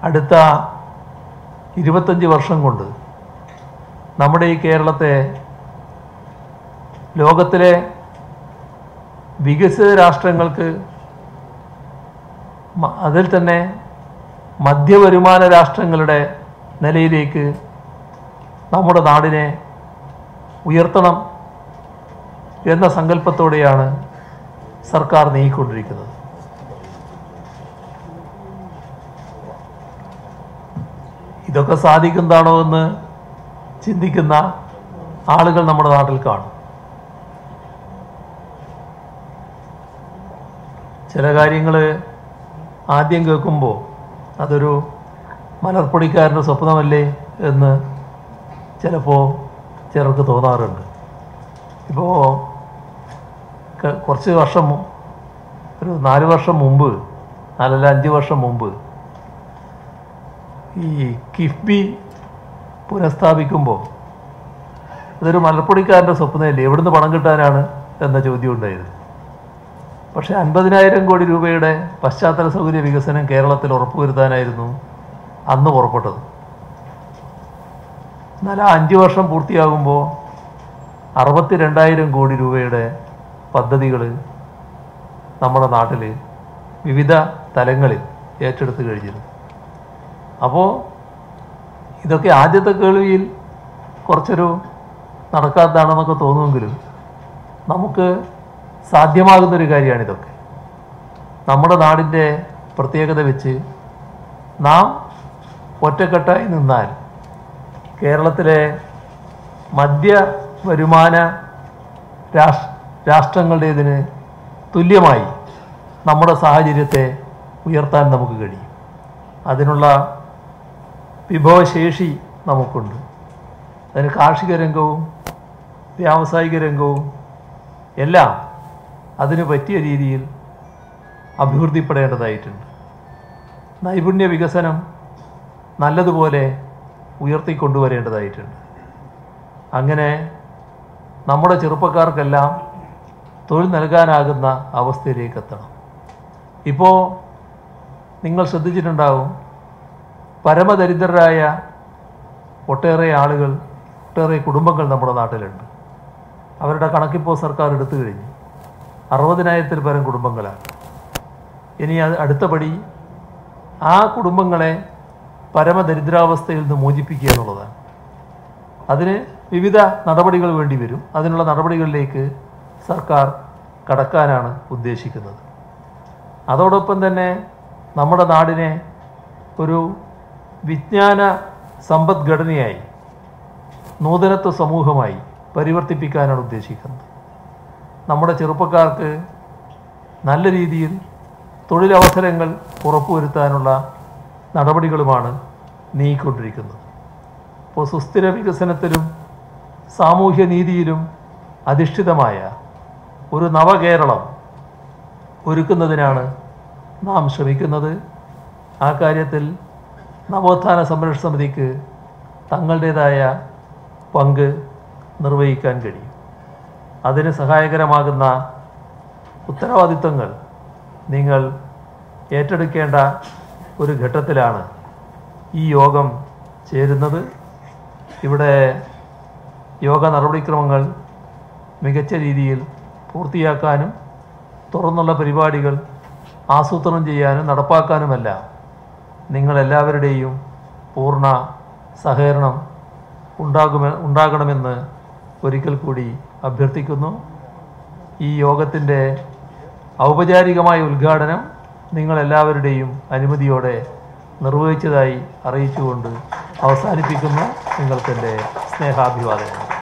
അടുത്ത 25 വർഷം കൊണ്ട് നമ്മുടെ ഈ കേരളത്തെ ലോകത്തിലെ വികസിത രാഷ്ട്രങ്ങൾക്ക്, അതിൽ തന്നെ മധ്യവരുമാന രാഷ്ട്രങ്ങളുടെ നിലയിലേക്ക് നമ്മുടെ നാടിനെ ഉയർത്തണം എന്ന സങ്കല്പത്തോടെയാണ് സർക്കാർ നീങ്ങിക്കൊണ്ടിരിക്കുന്നത്. ഇതൊക്കെ സാധിക്കുന്നതാണോ എന്ന് ചിന്തിക്കുന്ന ആളുകൾ നമ്മുടെ നാട്ടിൽ കാണും. ചില കാര്യങ്ങൾ ആദ്യം കേൾക്കുമ്പോൾ അതൊരു മലർപ്പൊടിക്കാരൻ്റെ സ്വപ്നമല്ലേ എന്ന് ചിലപ്പോൾ ചിലർക്ക് തോന്നാറുണ്ട്. ഇപ്പോൾ കുറച്ച് വർഷം, ഒരു 4 വർഷം മുമ്പ്, 4-5 വർഷം മുമ്പ് ഈ കിഫ്ബി പുനഃസ്ഥാപിക്കുമ്പോൾ അതൊരു മലർപ്പൊടിക്കാരൻ്റെ സ്വപ്നമല്ലേ, എവിടുന്ന് പണം കിട്ടാനാണ് എന്ന ചോദ്യം ഉണ്ടായിരുന്നു. പക്ഷേ 50,000 കോടി രൂപയുടെ പശ്ചാത്തല സൗകര്യ വികസനം കേരളത്തിൽ ഉറപ്പുവരുത്താനായിരുന്നു അന്ന് പുറപ്പെട്ടത്. എന്നാൽ 5 വർഷം പൂർത്തിയാകുമ്പോൾ 62,000 കോടി രൂപയുടെ പദ്ധതികൾ നമ്മുടെ നാട്ടിൽ വിവിധ തലങ്ങളിൽ ഏറ്റെടുത്ത് കഴിഞ്ഞിരുന്നു. അപ്പോൾ ഇതൊക്കെ ആദ്യത്തെ കേൾവിയിൽ കുറച്ചൊരു നടക്കാത്തതാണെന്നൊക്കെ തോന്നുമെങ്കിലും നമുക്ക് സാധ്യമാകുന്നൊരു കാര്യമാണിതൊക്കെ. നമ്മുടെ നാടിൻ്റെ പ്രത്യേകത വെച്ച് നാം ഒറ്റക്കെട്ടായി നിന്നാൽ കേരളത്തിലെ മധ്യ വരുമാന രാഷ്ട്രങ്ങളുടേതിന് തുല്യമായി നമ്മുടെ സാഹചര്യത്തെ ഉയർത്താൻ നമുക്ക് കഴിയും. അതിനുള്ള വിഭവശേഷി നമുക്കുണ്ട്. അതിന് കാർഷിക രംഗവും വ്യാവസായിക രംഗവും എല്ലാം അതിന് പറ്റിയ രീതിയിൽ അഭിവൃദ്ധിപ്പെടേണ്ടതായിട്ടുണ്ട്. നൈപുണ്യ വികസനം നല്ലതുപോലെ ഉയർത്തിക്കൊണ്ടുവരേണ്ടതായിട്ടുണ്ട്. അങ്ങനെ നമ്മുടെ ചെറുപ്പക്കാർക്കെല്ലാം തൊഴിൽ നൽകാനാകുന്ന അവസ്ഥയിലേക്ക് എത്തണം. ഇപ്പോൾ നിങ്ങൾ ശ്രദ്ധിച്ചിട്ടുണ്ടാവും, പരമദരിദ്രരായ ഒട്ടേറെ ആളുകൾ, ഒട്ടേറെ കുടുംബങ്ങൾ നമ്മുടെ നാട്ടിലുണ്ട്. അവരുടെ കണക്കിപ്പോൾ സർക്കാർ എടുത്തു കഴിഞ്ഞു. 60,000-ൽ പരം കുടുംബങ്ങളാണ്. ഇനി അടുത്ത പടി ആ കുടുംബങ്ങളെ പരമദരിദ്രാവസ്ഥയിൽ നിന്ന് മോചിപ്പിക്കുക എന്നുള്ളതാണ്. അതിന് വിവിധ നടപടികൾ വേണ്ടി വരും. അതിനുള്ള നടപടികളിലേക്ക് സർക്കാർ കടക്കാനാണ് ഉദ്ദേശിക്കുന്നത്. അതോടൊപ്പം തന്നെ നമ്മുടെ നാടിനെ ഒരു വിജ്ഞാന സമ്പദ്ഘടനയായി, നൂതനത്വ സമൂഹമായി പരിവർത്തിപ്പിക്കാനാണ് ഉദ്ദേശിക്കുന്നത്. നമ്മുടെ ചെറുപ്പക്കാർക്ക് നല്ല രീതിയിൽ തൊഴിലവസരങ്ങൾ ഉറപ്പുവരുത്താനുള്ള നടപടികളുമാണ് നീങ്ങിക്കൊണ്ടിരിക്കുന്നത്. ഇപ്പോൾ സുസ്ഥിര വികസനത്തിലും സാമൂഹ്യനീതിയിലും അധിഷ്ഠിതമായ ഒരു നവകേരളം ഒരുക്കുന്നതിനാണ് നാം ശ്രമിക്കുന്നത്. ആ കാര്യത്തിൽ നവോത്ഥാന സംരക്ഷണ സമിതിക്ക് തങ്ങളുടേതായ പങ്ക് നിർവഹിക്കാൻ കഴിയും. അതിന് സഹായകരമാകുന്ന ഉത്തരവാദിത്തങ്ങൾ നിങ്ങൾ ഏറ്റെടുക്കേണ്ട ഒരു ഘട്ടത്തിലാണ് ഈ യോഗം ചേരുന്നത്. ഇവിടെ യോഗ നടപടിക്രമങ്ങൾ മികച്ച രീതിയിൽ പൂർത്തിയാക്കാനും തുറന്നുള്ള പരിപാടികൾ ആസൂത്രണം ചെയ്യാനും നടപ്പാക്കാനുമെല്ലാം നിങ്ങളെല്ലാവരുടെയും പൂർണ്ണ സഹകരണം ഉണ്ടാകണമെന്ന് ഒരിക്കൽ കൂടി അഭ്യർത്ഥിക്കുന്നു. ഈ യോഗത്തിൻ്റെ ഔപചാരികമായ ഉദ്ഘാടനം നിങ്ങളെല്ലാവരുടെയും അനുമതിയോടെ നിർവഹിച്ചതായി അറിയിച്ചുകൊണ്ട് അവസാനിപ്പിക്കുന്നു. നിങ്ങൾക്കെൻ്റെ സ്നേഹാഭിവാദനം.